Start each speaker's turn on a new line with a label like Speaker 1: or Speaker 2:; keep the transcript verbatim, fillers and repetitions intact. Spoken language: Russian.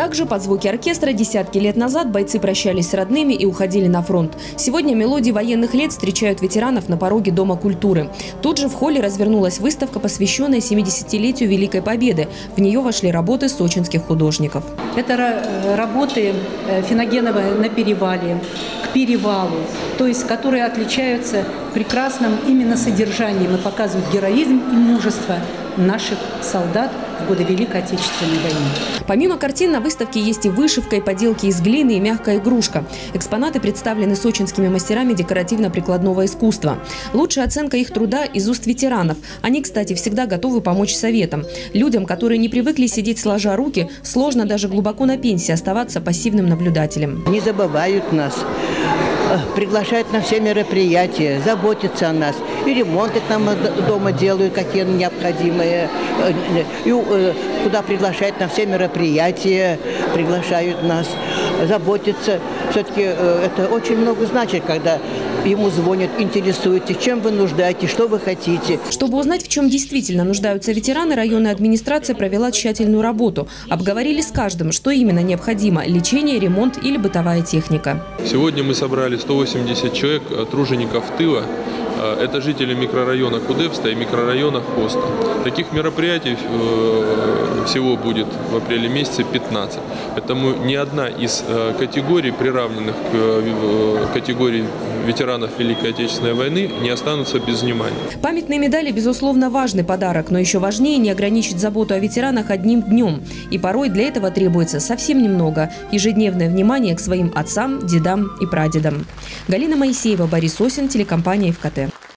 Speaker 1: Также под звуки оркестра десятки лет назад бойцы прощались с родными и уходили на фронт. Сегодня мелодии военных лет встречают ветеранов на пороге Дома культуры. Тут же в холле развернулась выставка, посвященная семидесятилетию Великой Победы. В нее вошли работы сочинских художников.
Speaker 2: Это работы Финогенова «На перевале», «К перевалу», то есть которые отличаются прекрасным именно содержанием и показывают героизм и мужество наших солдат в годы Великой Отечественной войны.
Speaker 1: Помимо картин на выставке есть и вышивка, и поделки из глины, и мягкая игрушка. Экспонаты представлены сочинскими мастерами декоративно-прикладного искусства. Лучшая оценка их труда из уст ветеранов. Они, кстати, всегда готовы помочь советам. Людям, которые не привыкли сидеть сложа руки, сложно даже глубоко на пенсии оставаться пассивным наблюдателем.
Speaker 3: Не забывают нас, приглашают на все мероприятия, заботятся о нас. И ремонты к нам дома делают, какие необходимые. И куда приглашают на все мероприятия, приглашают нас, заботятся. Все-таки это очень много значит, когда ему звонят, интересуются, чем вы нуждаетесь, что вы хотите.
Speaker 1: Чтобы узнать, в чем действительно нуждаются ветераны, районная администрация провела тщательную работу. Обговорили с каждым, что именно необходимо – лечение, ремонт или бытовая техника.
Speaker 4: Сегодня мы собрали сто восемьдесят человек, тружеников тыла. Это жители микрорайона Кудепста и микрорайона Хоста. Таких мероприятий всего будет в апреле месяце пятнадцать. Поэтому ни одна из категорий, приравненных к категории ветеранов Великой Отечественной войны, не останутся без внимания.
Speaker 1: Памятные медали, безусловно, важный подарок, но еще важнее не ограничить заботу о ветеранах одним днем. И порой для этого требуется совсем немного – ежедневное внимание к своим отцам, дедам и прадедам. Галина Моисеева, Борис Осин, телекомпания ФКТ.